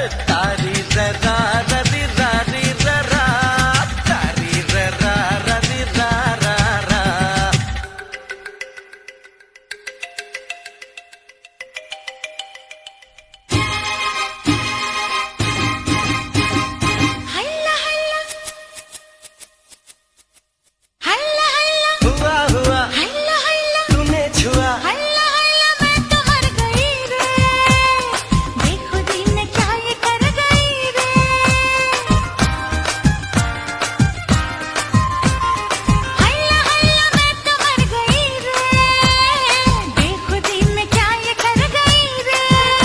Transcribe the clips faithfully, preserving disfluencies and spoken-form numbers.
तारी जरा रदी रारी ररा तारी ररा रदी रा रा रा। हल्ला हल्ला हल्ला हल्ला हुआ हुआ हल्ला हल्ला तूने छुआ हल्ला हल्ला मैं तो मर गई रे, बेखुदी में क्या ये कर गई रे। हल्ला हल्ला मैं तो मर गई रे, बेखुदी में क्या ये कर गई रे।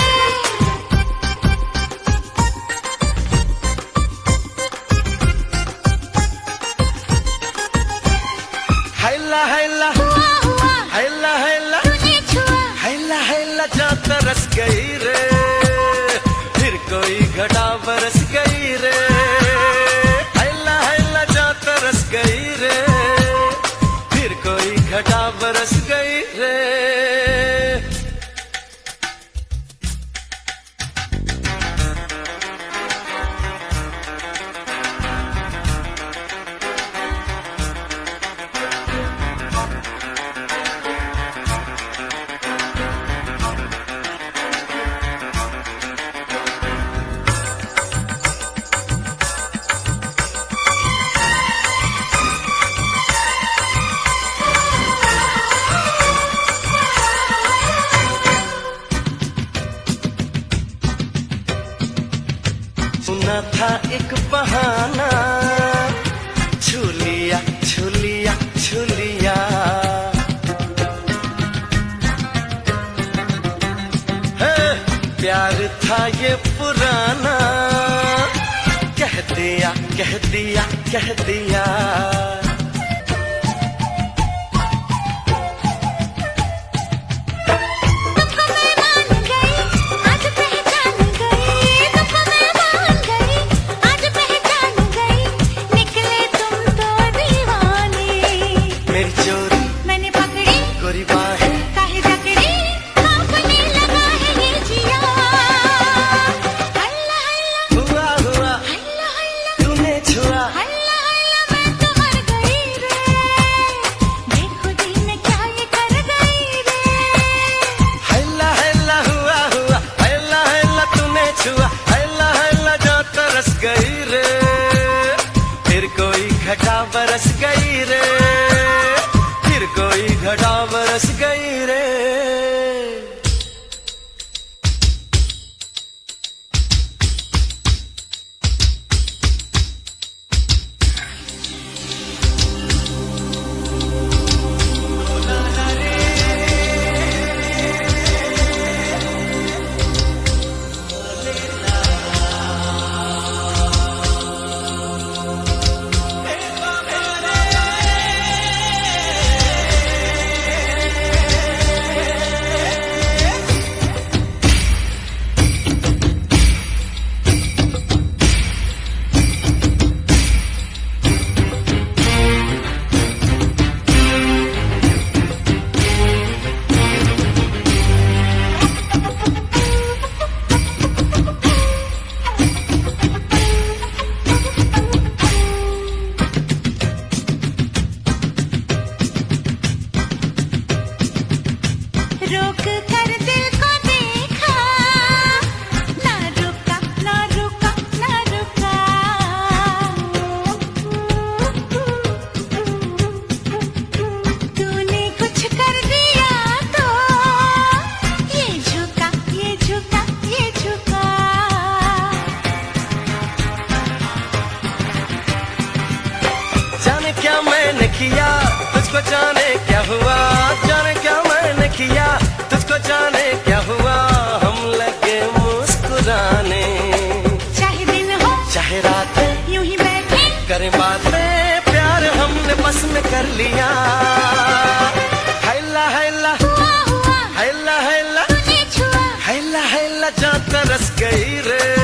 हैला हैला हुआ हुआ हैला हैला तूने छुआ हैला हैला जा तरस गई रे, फिर कोई घटा बरस गई रे। हैला हैला जा तरस गई रे, फिर कोई घटा बरस गई रे। सुना था एक बहाना, छू लिया छू लिया छू लिया। है, प्यार था ये पुराना, कह दिया कह दिया कह दिया। तुमको मैं मान गई आज पहचान गई, तुमको मैं मान गई आज पहचान गई, निकले तुम तो दीवाने। मेरी चोरी मैंने पकड़ी गोरी बाहें काहे जकड़ी, कांपने लगा है ये जिया। हल्ला हल्ला हुआ हुआ हल्ला हल्ला तूने छुआ हल्ला हल्ला मैं तो मर गई रे, बेखुदी में क्या ये कर गई रे। हैला हैला हुआ हुआ हैला हैला तूने छुआ हैला हैला जा तरस गई रे, फिर कोई घटा बरस गई रे, फिर कोई घटा बरस गई रे। रोक कर दिल को देखा, ना रुका ना रुका ना रुका। तूने कुछ कर दिया तो ये झुका ये झुका ये झुका। जाने क्या मैंने किया तुझको, जाने क्या हुआ, जाने क्या मैंने किया तुझको, जाने क्या हुआ। हम लगे मुस्कुराने, चाहे दिन हो चाहे रातें यूं ही बैठे करें बातें, प्यार हमने बस में कर लिया। हैला हैला हुआ हुआ हैला हैला तूने छुआ हैला हैला जा तरस गई रे,